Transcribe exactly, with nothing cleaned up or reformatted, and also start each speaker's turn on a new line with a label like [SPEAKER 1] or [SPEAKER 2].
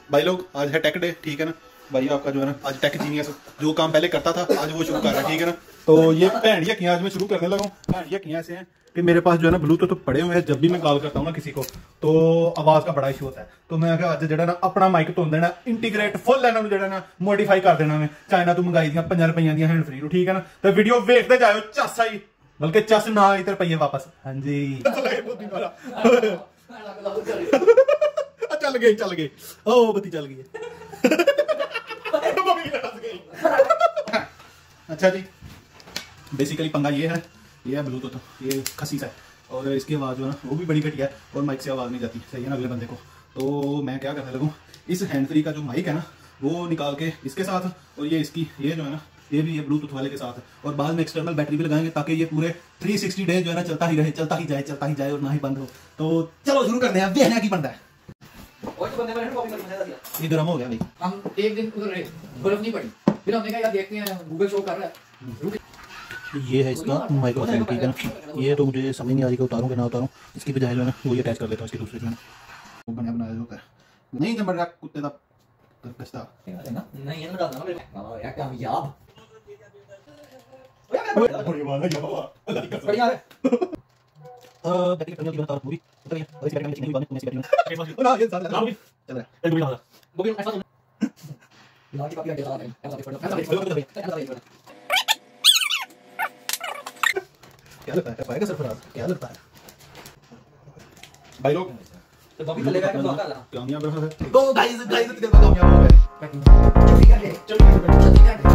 [SPEAKER 1] भाई लोग आज है टेक डे, ठीक है ना भाई। आपका जो है ना आज टेक जीनियस जो काम पहले करता था आज वो शुरू कर रहा है, ठीक है ना। तो ये भैंडिया किया आज मैं शुरू करने लगा हूँ। भैंडिया किया ऐसे हैं कि मेरे पास जो है ना ब्लूटूथ तो पड़े हुए हैं, जब भी मैं कॉल करता हूँ ना किसी को तो आवाज का बड़ा इशू होता है। तो मैं आज जो ना अपना माइक तो देना इंटीग्रेट फुल इन्होंने जो ना मॉडिफाई कर देना मैं चाइना तो मंगाई दियां पंजा रुपये दी हैंड फ्री, ठीक है ना। तो वीडियो वेखते जाओ चस आई, बल्कि चस ना आई तो रुपये वापस। हाँ जी चल गए चल गए ओ बत्ती चल गई अच्छा जी, बेसिकली पंगा ये है, ये है ब्लूटूथ, ये खसीस है और इसकी आवाज़ जो है ना वो भी बड़ी घटिया है और माइक से आवाज़ नहीं जाती, सही है ना अगले बंदे को। तो मैं क्या करने लगूँ, इस हैंड फ्री का जो माइक है ना वो निकाल के इसके साथ और ये इसकी ये जो है ना ये भी ये ब्लूटूथ वाले के साथ और बाद में एक्सटर्नल बैटरी भी लगाएंगे ताकि ये पूरे थ्री सिक्सटी डेज जो है ना चलता ही रहे, चलता ही जाए चलता ही जाए और ना ही बंद हो। तो चलो शुरू करते हैं, देखना की बनता है। ये गर्म हो गया भाई।
[SPEAKER 2] हम एक दिन उधर रहे, बर्फ नहीं पड़ी, फिर हमने कहा यार देखते हैं गूगल शो कर रहा है।
[SPEAKER 1] ये है इसका माइक्रोफोन, ठीक है ना। ये तो मुझे समझ नहीं आ रही कि उतारूं कि ना उतारूं, इसकी बजाय जो है ना वो ये अटैच कर देता हूं इसके दूसरे जो है वो बनाया बनाया होता है। नहीं जब मेरा कुत्ते का कस्ता
[SPEAKER 2] नहीं ये ना डालना मेरे हां यार कामयाब
[SPEAKER 1] बड़ी बात है यार,
[SPEAKER 2] बढ़िया है।
[SPEAKER 1] अ बैटरी करने की बात पूरी तो ये और इस बैटरी में चिकनी भी बात तुम्हें बैटरी में ना ये साथ चल रहा है एक बढ़िया
[SPEAKER 2] वो भी ऐसा ना की कॉपी लगा रहे हैं।
[SPEAKER 1] क्या लगता है पाएगा सरफराज, क्या लगता है भाई लोग?
[SPEAKER 2] तो बॉबी चलेगा तो आता है
[SPEAKER 1] कामयाब है। तो गाइस गाइस कामयाब हो गए।
[SPEAKER 2] चल ठीक है चल ठीक है।